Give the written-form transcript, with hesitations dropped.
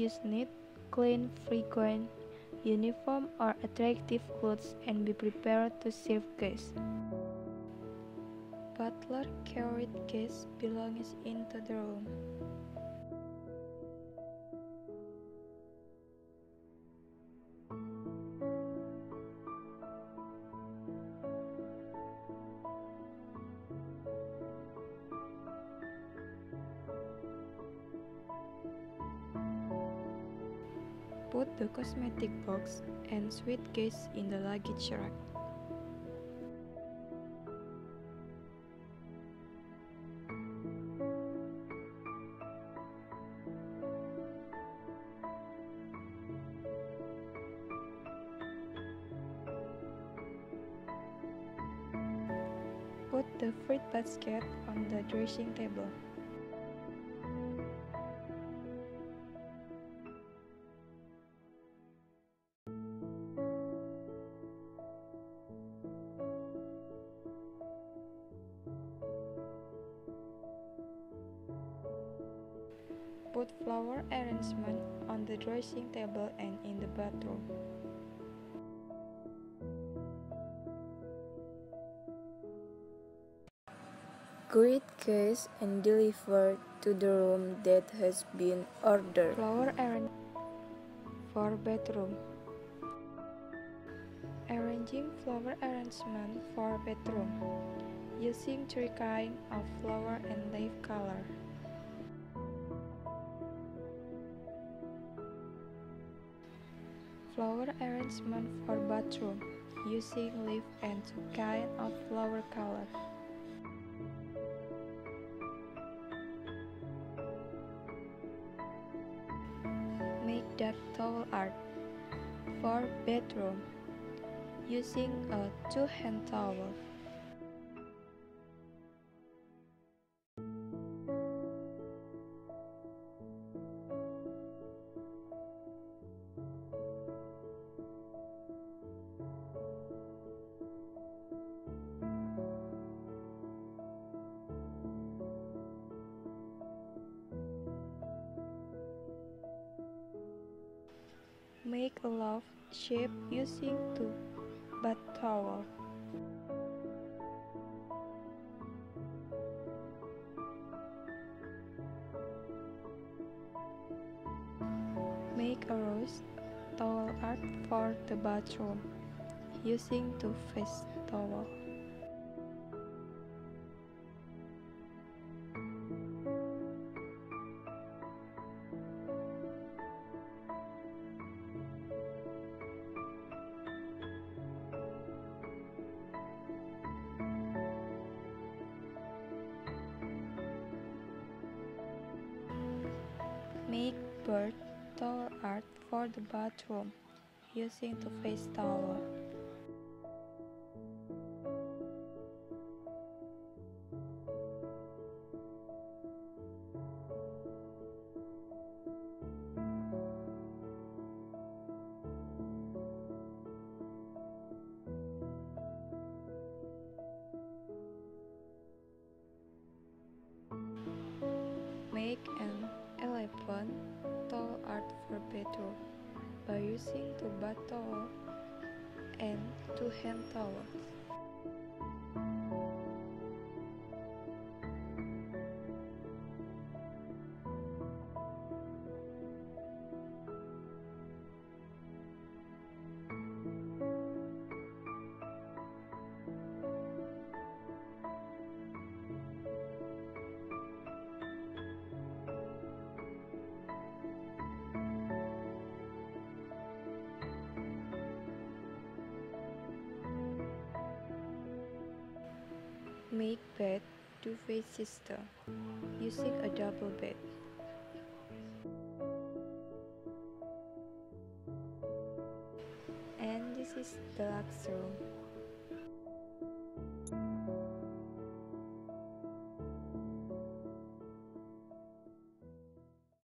use neat, clean, frequent, uniform or attractive clothes and be prepared to serve guests. Butler carried guest belongings into the room. Put the cosmetic box and suitcase in the luggage rack. Put the fruit basket on the dressing table. Put flower arrangement on the dressing table and in the bathroom. Greet guests and deliver to the room that has been ordered. Flower arrangement for bedroom. Arranging flower arrangement for bedroom using 3 kinds of flower and leaf color. Flower arrangement for bathroom using leaf and 2 kinds of flower color. Make dark towel art for bedroom using a 2-hand towel. Make a love shape using 2 bath towels. Make a rose towel art for the bathroom using 2 face towels. Make bird towel art for the bathroom using 2 face towel. Make an elephant towel art for bedroom by using 2 bath towels and 2 hand towels. Make bed duvet system using a double bed. And this is the deluxe room.